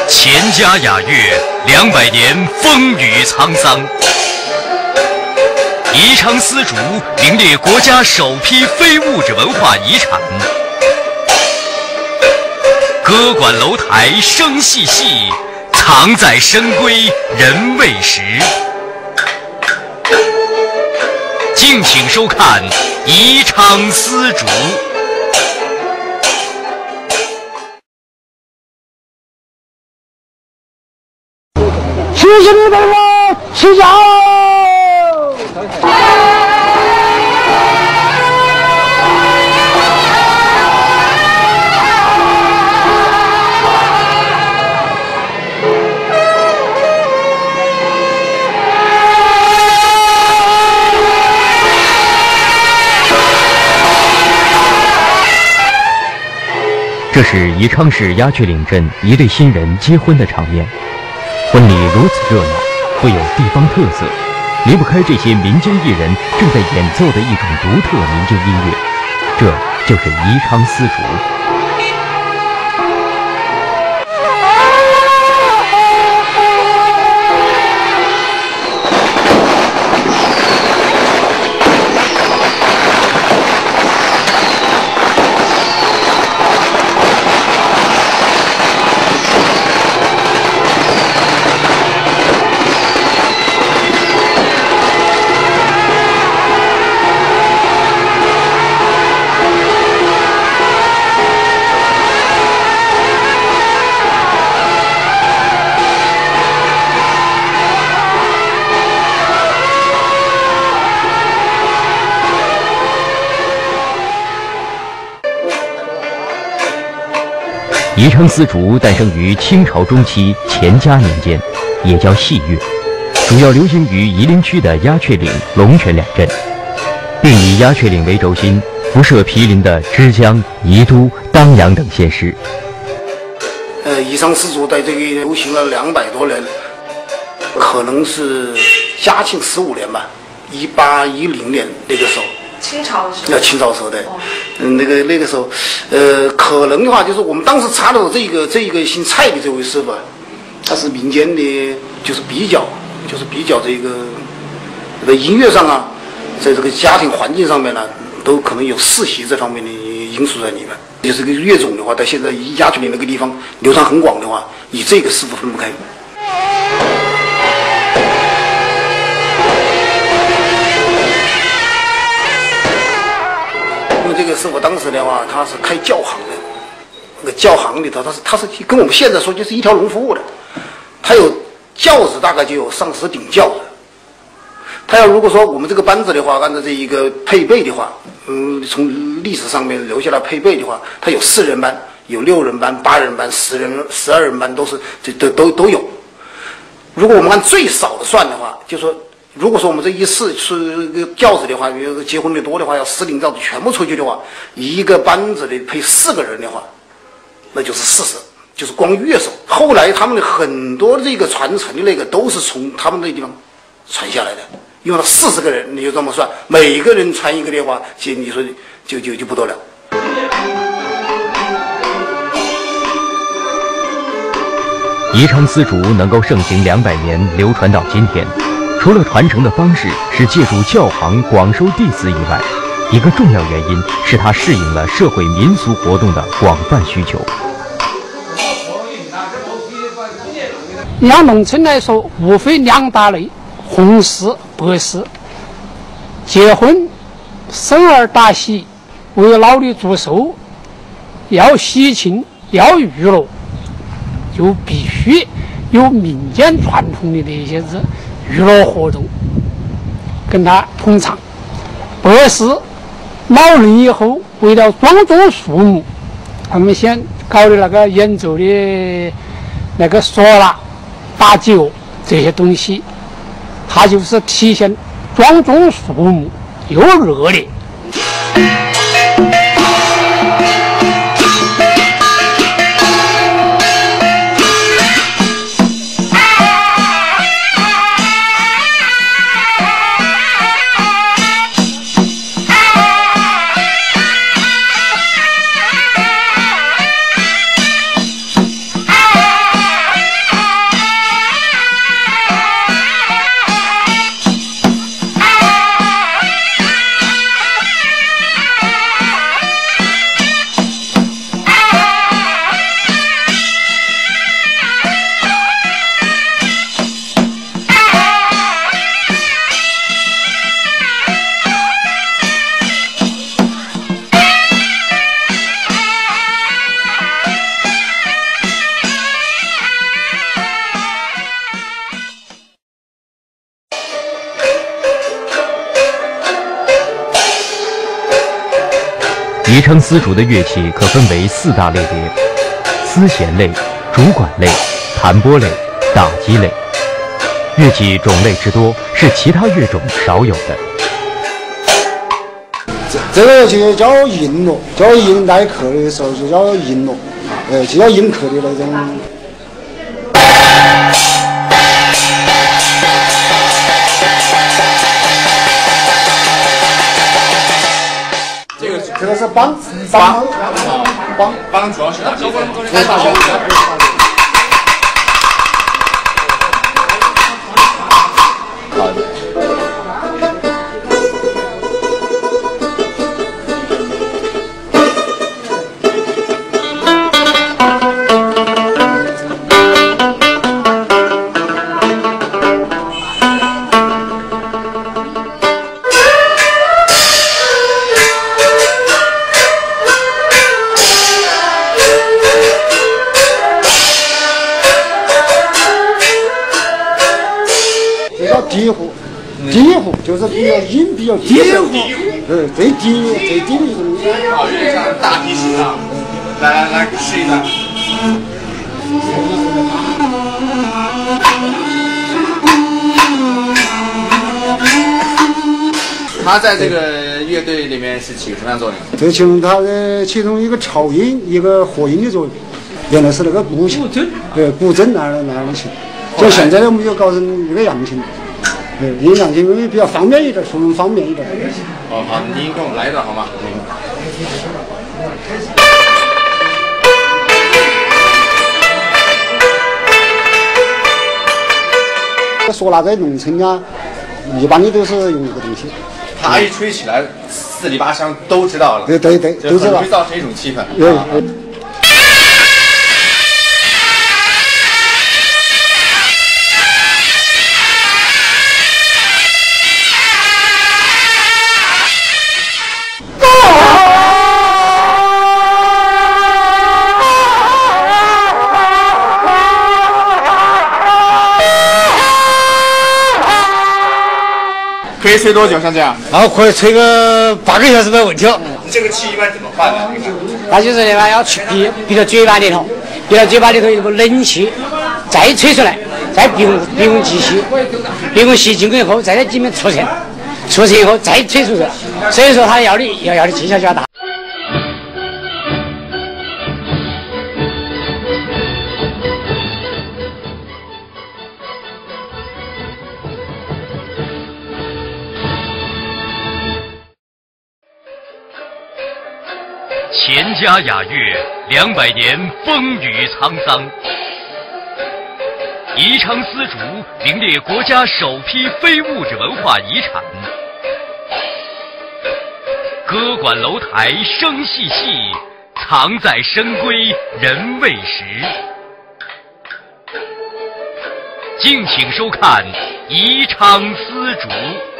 钱家雅乐200年风雨沧桑，宜昌丝竹名列国家首批非物质文化遗产。歌管楼台声细细，藏在深闺人未识。敬请收看宜昌丝竹。 谢谢你们了，起脚！ 这是宜昌市鸦雀岭镇一对新人结婚的场面。婚礼如此热闹，富有地方特色，离不开这些民间艺人正在演奏的一种独特民间音乐，这就是宜昌丝竹。宜昌丝竹诞生于清朝中期钱家年间，也叫戏乐，主要流行于夷陵区的鸦雀岭、龙泉两镇，并以鸦雀岭为轴心，辐射毗邻的枝江、宜都、当阳等县市。 宜昌丝竹在这个流行了200多年，可能是嘉庆15年吧，1810年那个时候。 清朝的时候， 清朝时候的，那个时候，可能的话就是我们当时查到这个姓蔡的这位师傅，他是民间的，就是比较这个音乐上啊，在这个家庭环境上面呢，都可能有世袭这方面的因素在里面。就是这个乐种的话，在现在鸦雀岭那个地方流传很广的话，以这个师傅分不开。这个师傅当时的话，他是开教行的，那个教行里头，他是跟我们现在说就是一条龙服务的，他有轿子，大概就有上10顶轿子。他要如果说我们这个班子的话，按照这一个配备的话，从历史上面留下来配备的话，他有4人班，有6人班、8人班、10人、12人班，都是都有。如果我们按最少的算的话，就说。如果说我们这一次是个轿子的话，比如结婚的多的话，要10顶轿子全部出去的话，一个班子的配4个人的话，那就是40，就是光乐手。后来他们的很多这个传承的那个都是从他们那地方传下来的，用了40个人，你就这么算，每个人传一个的话，其实你说就不得了。 宜昌丝竹能够盛行200年，流传到今天。除了传承的方式是借助教行广收弟子以外，一个重要原因是它适应了社会民俗活动的广泛需求。 养农村来说，无非2大类：红事、白事。结婚、生儿大喜、为老的祝寿，要喜庆、要娱乐，就必须有民间传统的那些娱乐活动跟他捧场。白事老人以后为了庄重肃穆，他们先搞的那个演奏的那个唢呐、打酒这些东西，它就是体现庄重肃穆又热烈。 宜昌丝竹的乐器可分为4大类别：丝弦类、竹管类、弹拨类、打击类。乐器种类之多是其他乐种少有的。 这个就叫印锣，叫印耐克的时候就叫印锣，就叫印克的那种。这个是梆主要是哪些？好的。 低户就是比较音比较低的，最低的一种。 有点像大提琴啊。来试一下。他在这个乐队里面是起个什么样作用？ 这其中它的其中一个超音，一个和音的作用。原来是那个古琴，古筝那样的琴，就现在呢我们就搞成一个扬琴。音扬琴因为比较方便一点，出门方便一点。 哦，好，你给我们来一段好吗？ 唢呐在农村啊，一般的都是用这个东西。 它一吹起来，四里八乡都知道了。 对，都知道。 会造成一种气氛。可以吹多久？像这样？ 然后可以吹个8个小时没问题了。 这个气一般怎么换呢？ 那就是那个要去闭到嘴巴里头，闭到嘴巴里头有个冷气，再吹出来，再闭用气息，闭用气经过以后，再在里面出车以后再吹出去。所以说它要的技巧就要大。 钱家雅乐200年风雨沧桑，宜昌丝竹名列国家首批非物质文化遗产。歌管楼台声细细，藏在深闺人未识。敬请收看宜昌丝竹。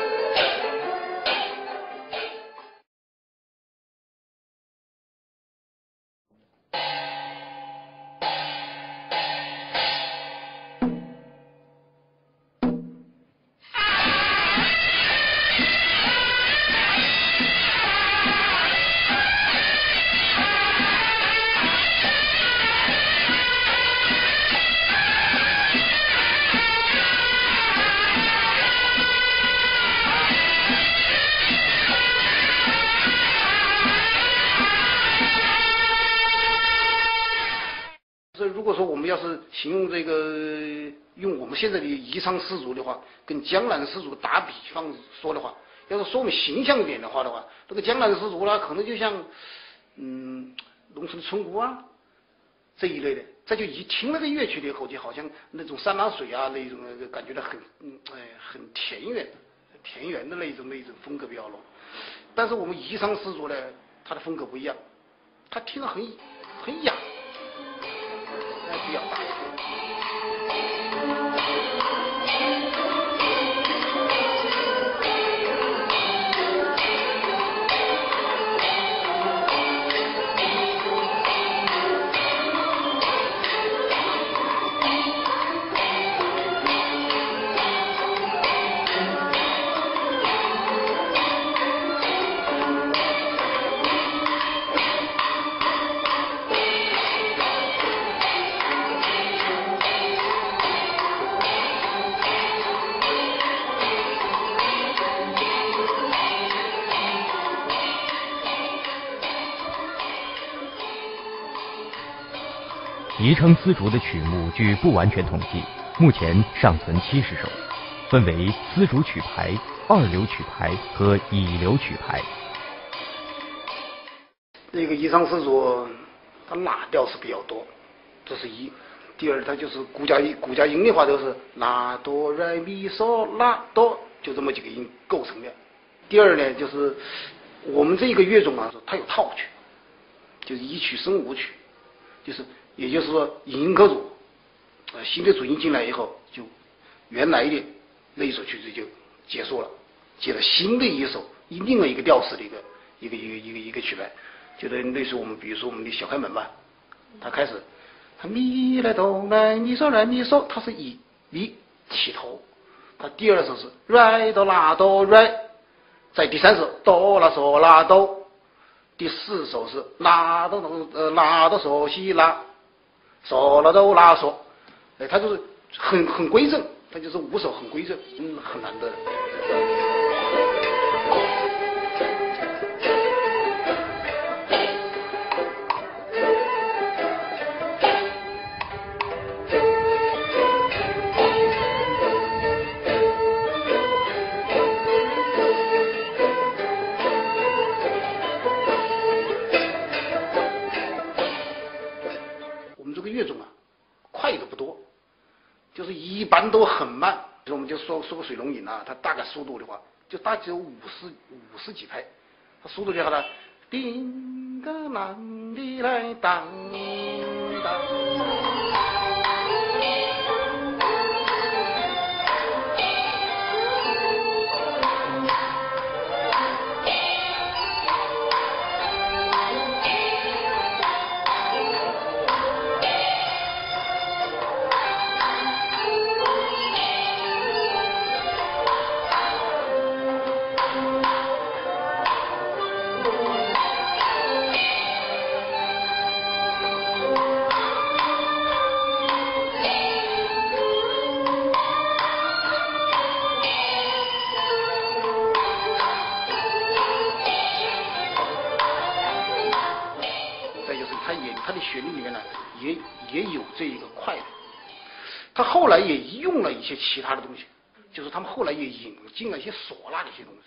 如果说我们要是形容这个用我们现在的宜昌丝竹的话，跟江南丝竹打比方说的话，要是说我们形象一点的话，这个江南丝竹呢，可能就像农村村姑啊这一类的，再就一听那个乐曲的以后，就好像那种山南水啊那种感觉到很田园的那种风格比较浓。但是我们宜昌丝竹呢，它的风格不一样，它听着很雅。比较大。 宜昌丝竹的曲目据不完全统计，目前尚存70首，分为丝竹曲牌、二流曲牌和乙流曲牌。 这个宜昌丝竹，它拉调是比较多，这是一。第二，它就是骨架音的话，就是拉哆来咪嗦拉哆，就这么几个音构成的。第二呢，就是我们这个乐种啊，它有套曲，就是一曲生5曲，也就是说引音可组，新的主音进来以后，就原来的那一首曲子就结束了，接着新的一首另外一个调式的一个曲牌，就类似我们比如说我们的小开门吧，它开始。它咪来哆来咪嗦来咪嗦，它是以咪起头，它第二首是来哆拉哆来，在第三首哆啦嗦啦哆，第四首是拉哆嗦西拉，嗦啦哆啦嗦，它就是很规正，它就是5首很规正，很难得。一般都很慢，我们就说个水龙吟啊，它大概速度的话，就大概只有50几拍，它速度就好了，叮个啷哩来当当。它的旋律里面呢，也有这一个快的。他后来也用了一些其他的东西，就是他们后来也引进了一些唢呐的一些东西。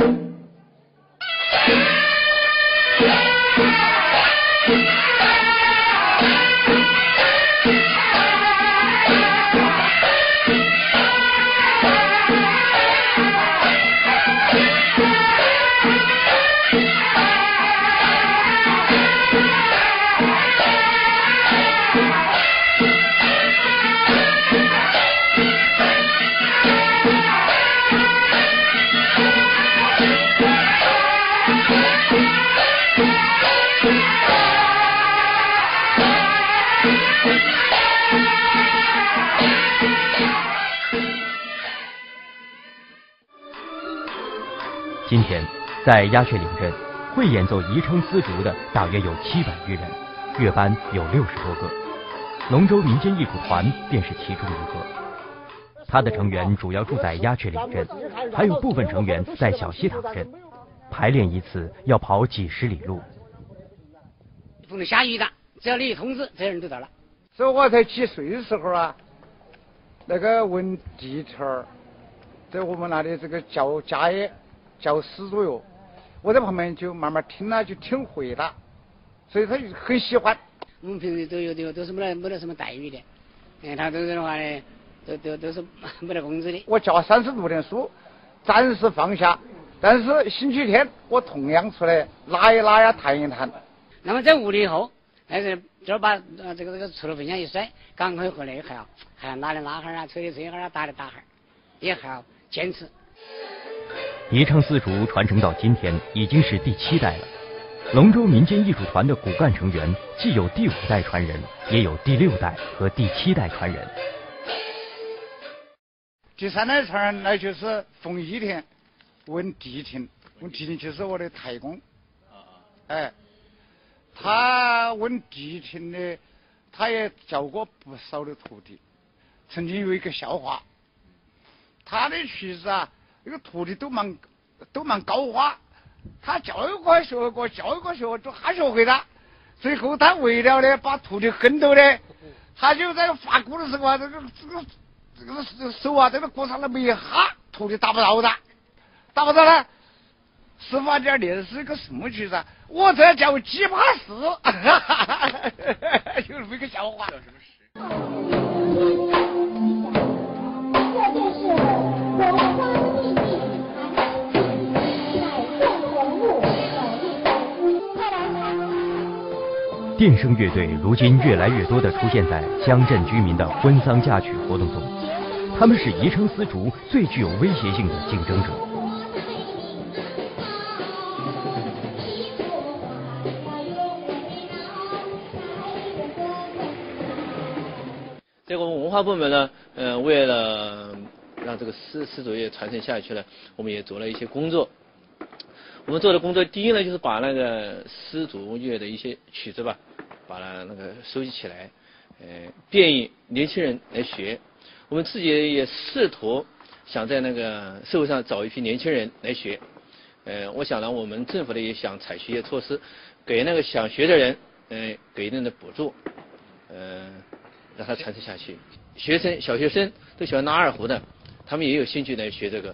今天，在鸦雀岭镇，会演奏宜昌丝竹的大约有700余人，乐班有60多个，龙舟民间艺术团便是其中一个。他的成员主要住在鸦雀岭镇，还有部分成员在小西塘镇，排练一次要跑几10里路。 不能下雨的，只要你一通知，这人都到了。 所以我才7岁的时候啊，那个问地头儿，在我们那里这个教家业。教师左右，我在旁边就慢慢听了，就听会了，所以他就很喜欢。 我们平时都是没得什么待遇的，他这个的话呢，都是没得工资的。 我教30多年书，暂时放下，但是星期天我同样出来拉一拉呀，弹一弹。 那么在屋里以后，但是这儿把这个除了分享一甩，赶快回来还要拉的拉哈啊，吹的吹哈啊，打的打哈，也还要坚持。 宜昌丝竹传承到今天已经是第7代了。龙舟民间艺术团的骨干成员既有第5代传人，也有第6代和第7代传人。 第3代传人那就是冯一田，问地庭就是我的太公。哎，他问地庭的，他也教过不少的徒弟。曾经有一个笑话，他的曲子啊。这个徒弟都蛮高花，他教一个学一个，教一个学一个，他学会了， 最后他为了呢把徒弟恨到呢，他就在发鼓的时候啊，这个手啊，这个鼓上那么一哈，徒弟打不到的，打不到呢。师傅这练是个什么曲子？我这叫鸡巴式，就是这个笑话。 电声乐队如今越来越多地出现在乡镇居民的婚丧嫁娶活动中，他们是宜昌丝竹最具有威胁性的竞争者。 这个文化部门呢，为了让这个丝竹业传承下去呢，我们也做了一些工作。我们做的工作，第一呢，就是把那个丝竹乐的一些曲子吧，把它那个收集起来，便于年轻人来学。我们自己也试图想在那个社会上找一批年轻人来学。我想呢，我们政府呢也想采取一些措施，给那个想学的人，给一定的补助，让它传承下去。小学生都喜欢拉二胡的，他们也有兴趣来学这个。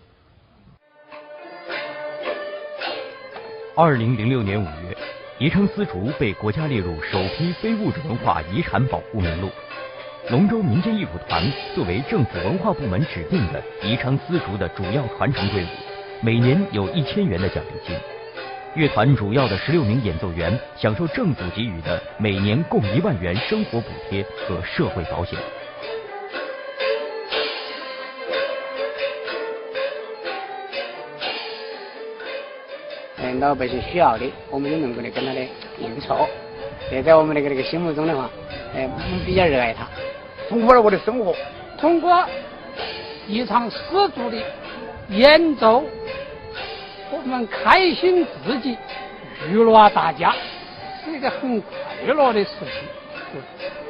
2006年5月，宜昌丝竹被国家列入首批非物质文化遗产保护名录。龙州民间艺术团作为政府文化部门指定的宜昌丝竹的主要传承队伍，每年有1000元的奖励金。乐团主要的16名演奏员享受政府给予的每年共1万元生活补贴和社会保险。 老百姓需要的，我们就能够的跟他的应酬。在我们那个心目中的话，我们比较热爱它， 丰富了我的生活。 通过一场丝竹的演奏，我们开心自己，娱乐大家，是一个很快乐的事情。